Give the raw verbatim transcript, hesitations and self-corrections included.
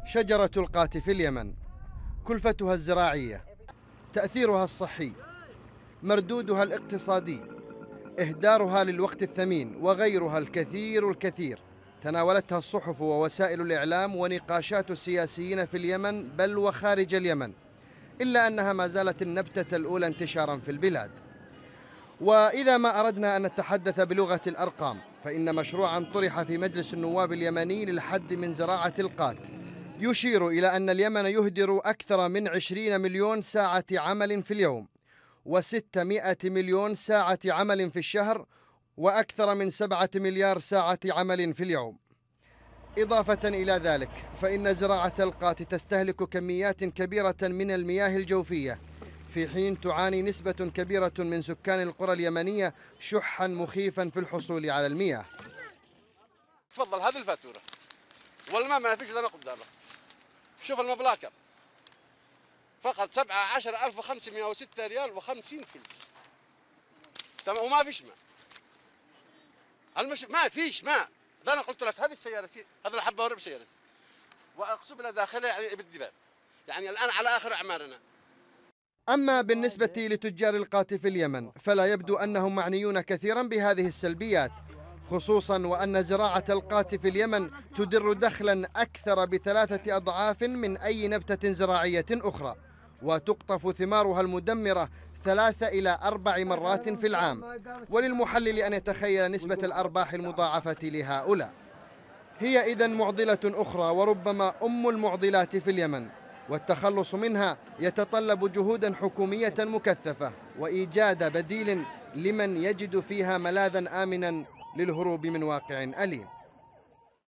شجرة القات في اليمن، كلفتها الزراعية، تأثيرها الصحي، مردودها الاقتصادي، إهدارها للوقت الثمين، وغيرها الكثير الكثير تناولتها الصحف ووسائل الإعلام ونقاشات السياسيين في اليمن بل وخارج اليمن، إلا أنها ما زالت النبتة الأولى انتشاراً في البلاد. وإذا ما أردنا أن نتحدث بلغة الأرقام، فإن مشروعاً طرح في مجلس النواب اليمني للحد من زراعة القات يشير إلى أن اليمن يهدر أكثر من عشرين مليون ساعة عمل في اليوم، وستمائة مليون ساعة عمل في الشهر، وأكثر من سبعة مليار ساعة عمل في اليوم. إضافة إلى ذلك فإن زراعة القات تستهلك كميات كبيرة من المياه الجوفية، في حين تعاني نسبة كبيرة من سكان القرى اليمنية شحا مخيفا في الحصول على المياه. تفضل هذه الفاتورة والماء ما فيش لنا قدامه. شوف المبلاكر فقط سبعة عشر ألف وخمسمائة وستة ريال وخمسين فلس، تمام، وما فيش ماء. المش... ما فيش ماء. ده انا قلت لك هذه سيارتي، هذا الحبه وربع سيارتي، واقصد لها داخلها يعني بالدباب، يعني الان على اخر اعمارنا. أما بالنسبة لتجار القات في اليمن فلا يبدو أنهم معنيون كثيرا بهذه السلبيات، خصوصا وأن زراعة القات في اليمن تدر دخلا أكثر بثلاثة أضعاف من أي نبتة زراعية أخرى، وتقطف ثمارها المدمرة ثلاث إلى أربع مرات في العام، وللمحلل أن يتخيل نسبة الأرباح المضاعفة لهؤلاء. هي إذن معضلة أخرى وربما أم المعضلات في اليمن، والتخلص منها يتطلب جهودا حكومية مكثفة وإيجاد بديل لمن يجد فيها ملاذا آمنا للهروب من واقع أليم.